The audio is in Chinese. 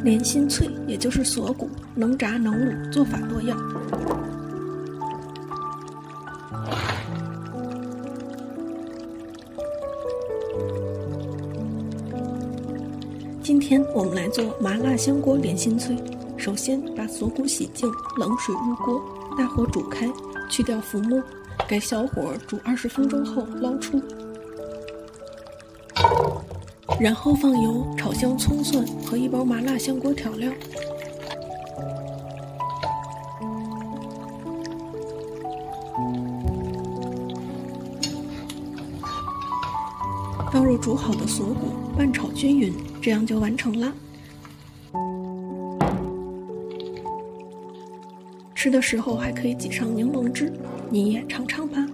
莲心脆也就是锁骨，能炸能卤，做法多样。今天我们来做麻辣香锅莲心脆。首先把锁骨洗净，冷水入锅，大火煮开，去掉浮沫，改小火煮20分钟后捞出。然后放油炒香葱蒜和1包麻辣香锅调料。倒入煮好的锁骨，拌炒均匀，这样就完成了。吃的时候还可以挤上柠檬汁，你也尝尝吧。